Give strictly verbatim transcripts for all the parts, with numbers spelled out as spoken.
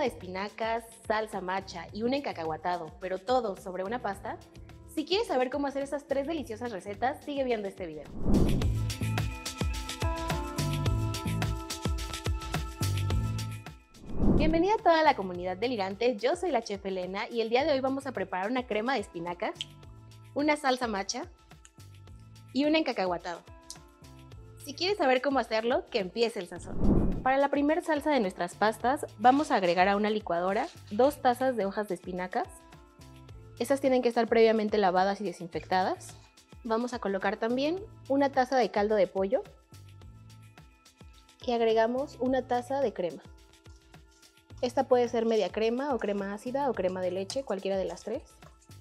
de espinacas, salsa matcha y un encacahuatado, pero todo sobre una pasta? Si quieres saber cómo hacer estas tres deliciosas recetas, sigue viendo este video. Bienvenida a toda la comunidad delirante, yo soy la chef Elena y el día de hoy vamos a preparar una crema de espinacas, una salsa matcha y un encacahuatado. Si quieres saber cómo hacerlo, que empiece el sazón. Para la primera salsa de nuestras pastas, vamos a agregar a una licuadora dos tazas de hojas de espinacas. Estas tienen que estar previamente lavadas y desinfectadas. Vamos a colocar también una taza de caldo de pollo y agregamos una taza de crema. Esta puede ser media crema o crema ácida o crema de leche, cualquiera de las tres.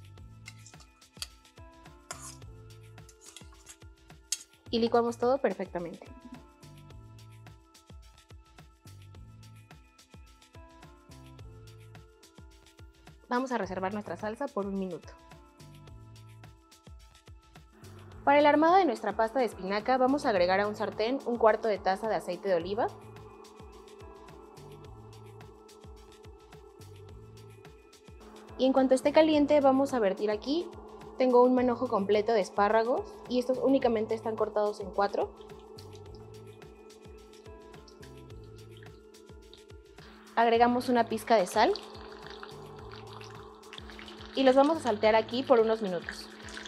Y licuamos todo perfectamente. Vamos a reservar nuestra salsa por un minuto. Para el armado de nuestra pasta de espinaca vamos a agregar a un sartén un cuarto de taza de aceite de oliva. Y en cuanto esté caliente vamos a vertir aquí. Tengo un manojo completo de espárragos y estos únicamente están cortados en cuatro. Agregamos una pizca de sal y los vamos a saltear aquí por unos minutos.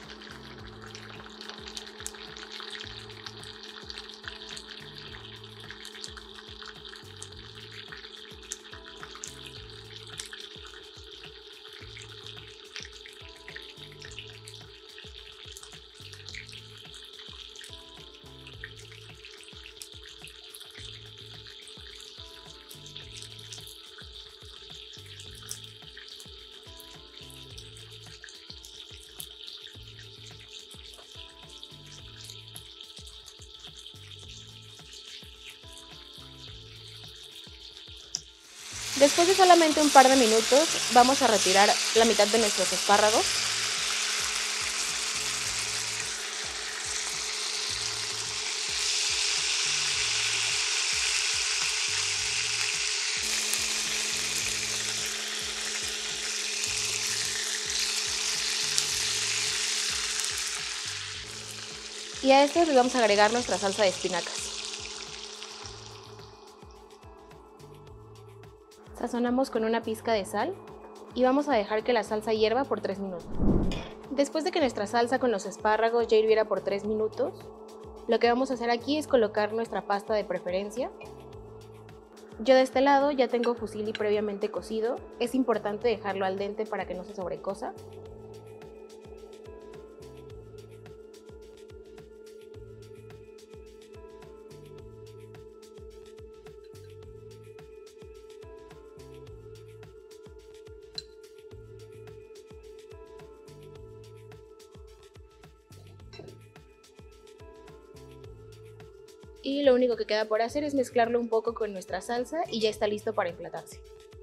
Después de solamente un par de minutos, vamos a retirar la mitad de nuestros espárragos. Y a estos les vamos a agregar nuestra salsa de espinacas. Sazonamos con una pizca de sal y vamos a dejar que la salsa hierva por tres minutos. Después de que nuestra salsa con los espárragos ya hirviera por tres minutos, lo que vamos a hacer aquí es colocar nuestra pasta de preferencia. Yo de este lado ya tengo fusilli previamente cocido, es importante dejarlo al dente para que no se sobrecosa. Y lo único que queda por hacer es mezclarlo un poco con nuestra salsa y ya está listo para emplatarse.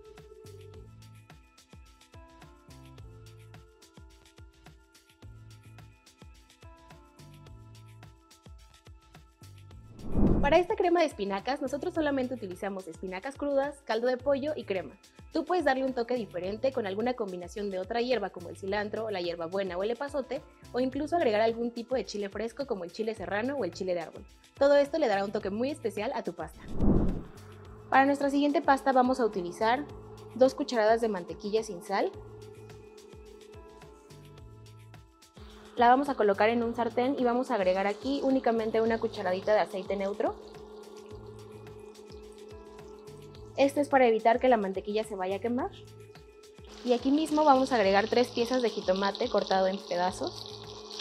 Para esta crema de espinacas, nosotros solamente utilizamos espinacas crudas, caldo de pollo y crema. Tú puedes darle un toque diferente con alguna combinación de otra hierba como el cilantro, la hierbabuena o el epazote, o incluso agregar algún tipo de chile fresco como el chile serrano o el chile de árbol. Todo esto le dará un toque muy especial a tu pasta. Para nuestra siguiente pasta vamos a utilizar dos cucharadas de mantequilla sin sal. La vamos a colocar en un sartén y vamos a agregar aquí únicamente una cucharadita de aceite neutro. Esto es para evitar que la mantequilla se vaya a quemar. Y aquí mismo vamos a agregar tres piezas de jitomate cortado en pedazos.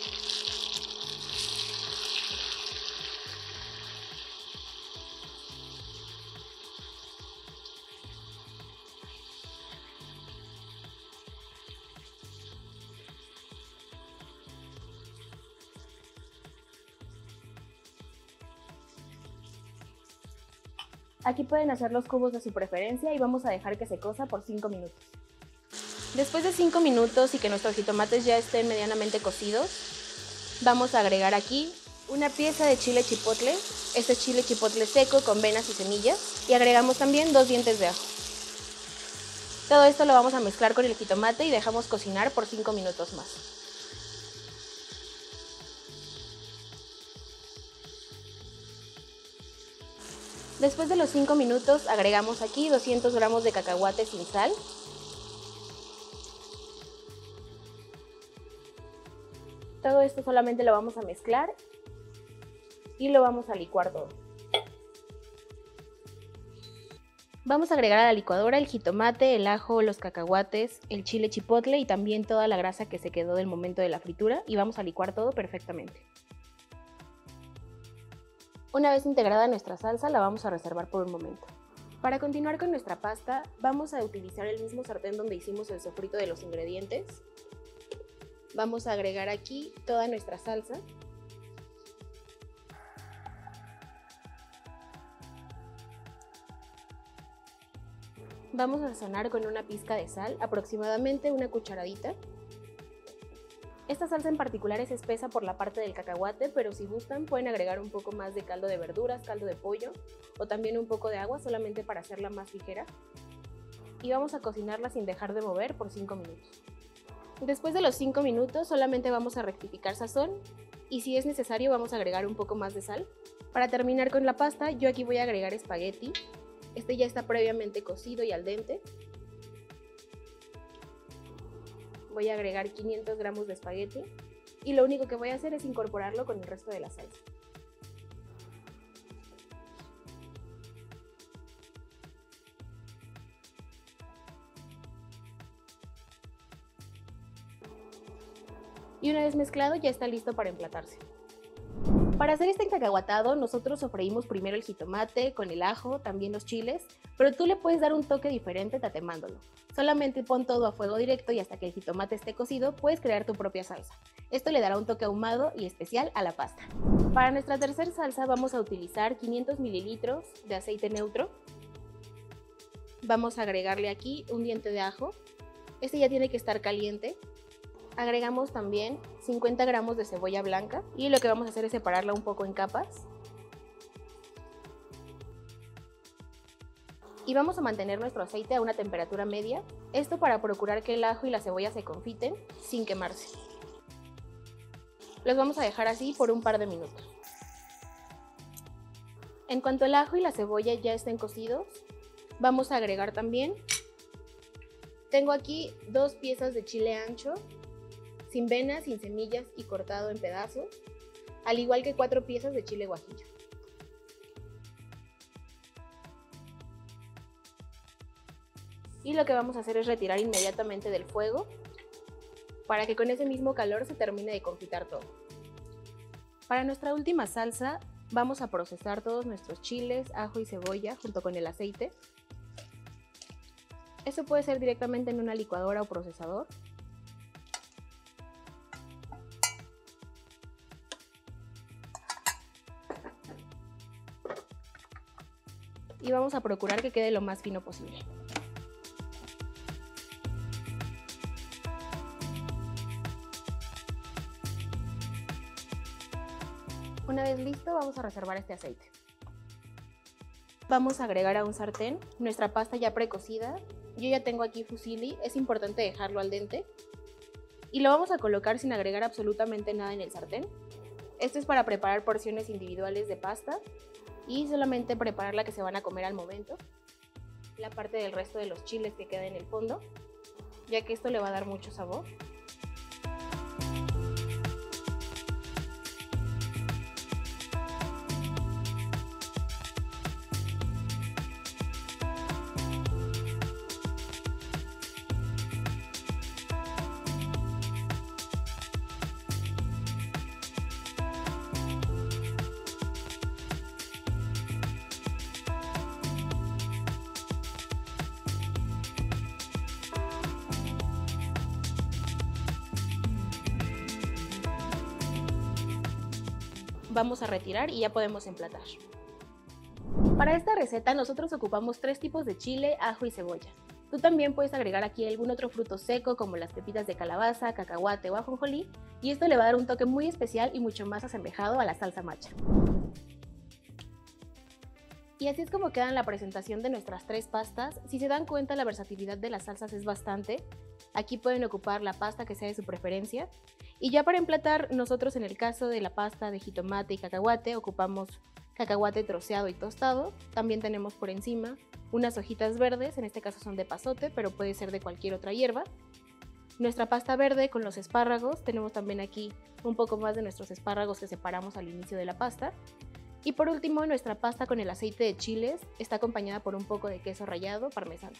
Aquí pueden hacer los cubos de su preferencia y vamos a dejar que se cosa por cinco minutos. Después de cinco minutos y que nuestros jitomates ya estén medianamente cocidos, vamos a agregar aquí una pieza de chile chipotle. Este es chile chipotle seco con venas y semillas. Y agregamos también dos dientes de ajo. Todo esto lo vamos a mezclar con el jitomate y dejamos cocinar por cinco minutos más. Después de los cinco minutos agregamos aquí doscientos gramos de cacahuate sin sal. Todo esto solamente lo vamos a mezclar y lo vamos a licuar todo. Vamos a agregar a la licuadora el jitomate, el ajo, los cacahuates, el chile chipotle y también toda la grasa que se quedó del momento de la fritura y vamos a licuar todo perfectamente. Una vez integrada nuestra salsa la vamos a reservar por un momento. Para continuar con nuestra pasta vamos a utilizar el mismo sartén donde hicimos el sofrito de los ingredientes. Vamos a agregar aquí toda nuestra salsa. Vamos a sazonar con una pizca de sal, aproximadamente una cucharadita. Esta salsa en particular es espesa por la parte del cacahuate, pero si gustan pueden agregar un poco más de caldo de verduras, caldo de pollo o también un poco de agua solamente para hacerla más ligera. Y vamos a cocinarla sin dejar de mover por cinco minutos. Después de los cinco minutos solamente vamos a rectificar sazón y si es necesario vamos a agregar un poco más de sal. Para terminar con la pasta yo aquí voy a agregar espagueti. Este ya está previamente cocido y al dente. Voy a agregar quinientos gramos de espagueti y lo único que voy a hacer es incorporarlo con el resto de la salsa. Y una vez mezclado ya está listo para emplatarse. Para hacer este encacahuatado nosotros sofreímos primero el jitomate con el ajo, también los chiles, pero tú le puedes dar un toque diferente tatemándolo. Solamente pon todo a fuego directo y hasta que el jitomate esté cocido puedes crear tu propia salsa. Esto le dará un toque ahumado y especial a la pasta. Para nuestra tercera salsa vamos a utilizar quinientos mililitros de aceite neutro. Vamos a agregarle aquí un diente de ajo. Este ya tiene que estar caliente. Agregamos también cincuenta gramos de cebolla blanca y lo que vamos a hacer es separarla un poco en capas. Y vamos a mantener nuestro aceite a una temperatura media, esto para procurar que el ajo y la cebolla se confiten sin quemarse. Los vamos a dejar así por un par de minutos. En cuanto el ajo y la cebolla ya estén cocidos, vamos a agregar también, tengo aquí dos piezas de chile ancho, sin venas, sin semillas y cortado en pedazos, al igual que cuatro piezas de chile guajillo. Y lo que vamos a hacer es retirar inmediatamente del fuego para que con ese mismo calor se termine de confitar todo. Para nuestra última salsa vamos a procesar todos nuestros chiles, ajo y cebolla junto con el aceite. Esto puede ser directamente en una licuadora o procesador. Y vamos a procurar que quede lo más fino posible. Una vez listo, vamos a reservar este aceite. Vamos a agregar a un sartén nuestra pasta ya precocida. Yo ya tengo aquí fusilli, es importante dejarlo al dente. Y lo vamos a colocar sin agregar absolutamente nada en el sartén. Esto es para preparar porciones individuales de pasta y solamente preparar la que se van a comer al momento. La parte del resto de los chiles que queda en el fondo, ya que esto le va a dar mucho sabor. Vamos a retirar y ya podemos emplatar. Para esta receta nosotros ocupamos tres tipos de chile, ajo y cebolla. Tú también puedes agregar aquí algún otro fruto seco como las pepitas de calabaza, cacahuate o ajonjolí y esto le va a dar un toque muy especial y mucho más asemejado a la salsa macha. Y así es como queda la presentación de nuestras tres pastas. Si se dan cuenta, la versatilidad de las salsas es bastante. Aquí pueden ocupar la pasta que sea de su preferencia. Y ya para emplatar, nosotros en el caso de la pasta de jitomate y cacahuate, ocupamos cacahuate troceado y tostado. También tenemos por encima unas hojitas verdes, en este caso son de pasote, pero puede ser de cualquier otra hierba. Nuestra pasta verde con los espárragos, tenemos también aquí un poco más de nuestros espárragos que separamos al inicio de la pasta. Y por último, nuestra pasta con el aceite de chiles está acompañada por un poco de queso rallado parmesano.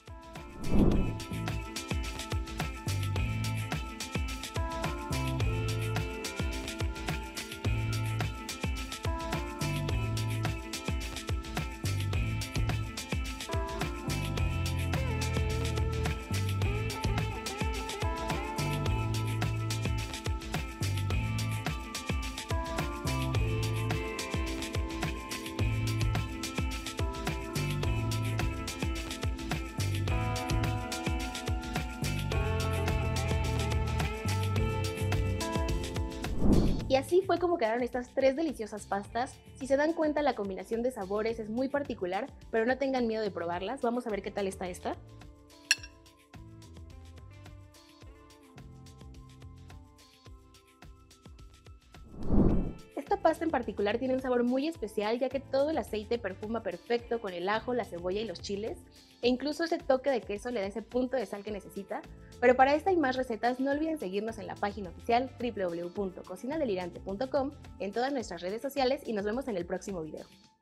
Y así fue como quedaron estas tres deliciosas pastas. Si se dan cuenta, la combinación de sabores es muy particular, pero no tengan miedo de probarlas. Vamos a ver qué tal está esta. Esta pasta en particular tiene un sabor muy especial, ya que todo el aceite perfuma perfecto con el ajo, la cebolla y los chiles, e incluso ese toque de queso le da ese punto de sal que necesita. Pero para esta y más recetas no olviden seguirnos en la página oficial doble u doble u doble u punto cocina delirante punto com, en todas nuestras redes sociales, y nos vemos en el próximo video.